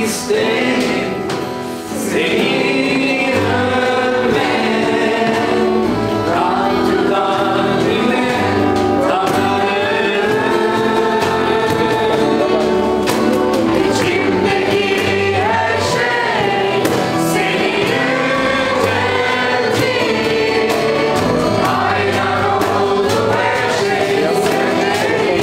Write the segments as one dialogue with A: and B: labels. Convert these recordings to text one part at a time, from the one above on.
A: isterim seni görmek. Tanrı'dan bile tanırım. İçimdeki her şey seni yüceltti. Hayran oldum her şey seni.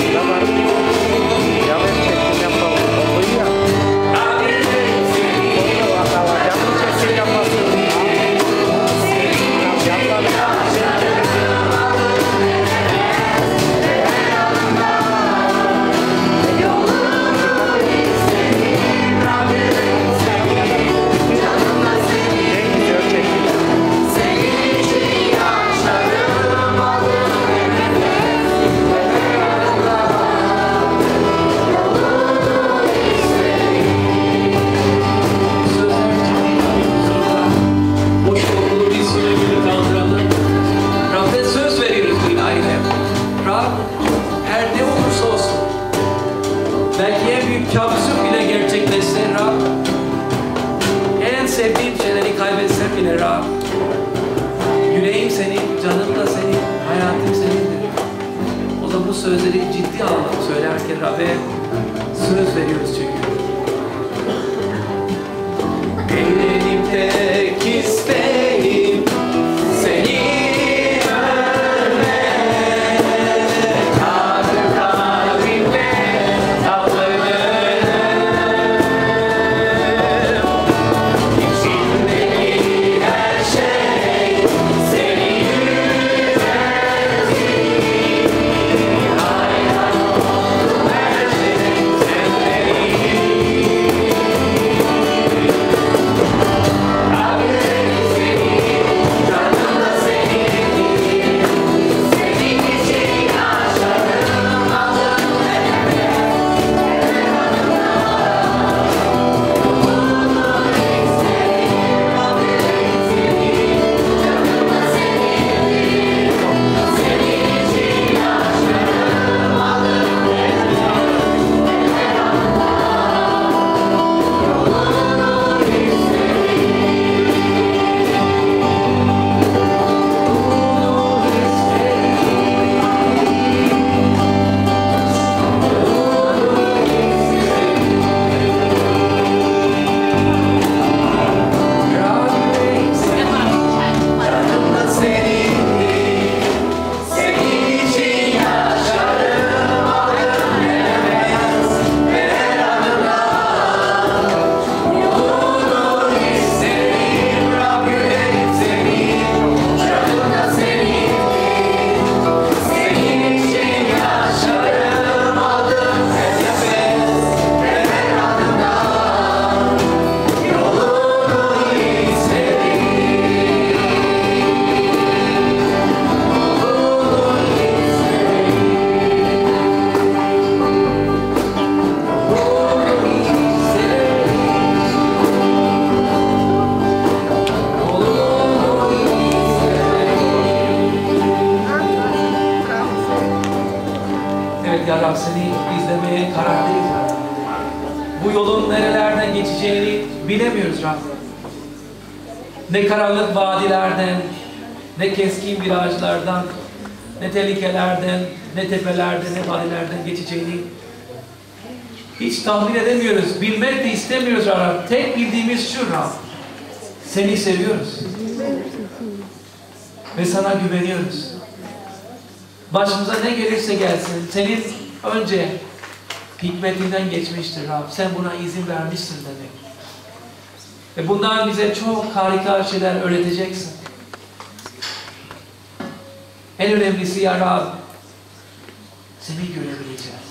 A: Belki en büyük kabusum bile gerçekleşse Rab, en sevdiğim şeyleri kaybetsem bile Rab, yüreğim senin, canım da senin, hayatım senindir. O zaman bu sözleri ciddi anlamda söylerken Rab'be söz veriyoruz çünkü. Benim tek isteğim seni Ya Rab, seni izlemeye kararlıyız Rab. Bu yolun nerelerden geçeceğini bilemiyoruz Rab. Ne karanlık vadilerden, ne keskin virajlardan, ne tehlikelerden, ne tepelerden, ne vadilerden geçeceğini hiç tahmin edemiyoruz. Bilmek de istemiyoruz Rab. Tek bildiğimiz şu Rab. Seni seviyoruz. Ve sana güveniyoruz. Başımıza ne gelirse gelsin, senin önce hikmetinden geçmiştir Rab. Sen buna izin vermişsin demek. Ve bundan bize çok harika şeyler öğreteceksin. En önemlisi ya Rab, seni görebileceğiz.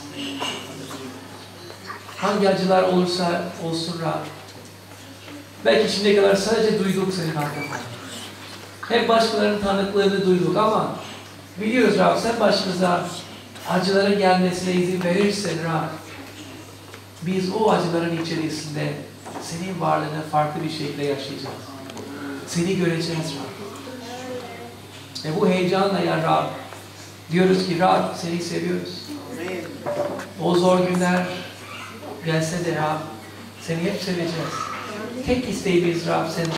A: Hangi acılar olursa olsun Rab. Belki şimdiye kadar sadece duyduk senin hakkında. Hep başkalarının tanıklığını duyduk ama biliyoruz Rab, sen başımıza acıların gelmesine izin verirsen Rab, biz o acıların içerisinde senin varlığını farklı bir şekilde yaşayacağız. Seni göreceğiz Rab. Ve bu heyecanla ya Rab, diyoruz ki Rab, seni seviyoruz. O zor günler gelse de Rab, Seni hep seveceğiz. Tek isteğimiz Rab senin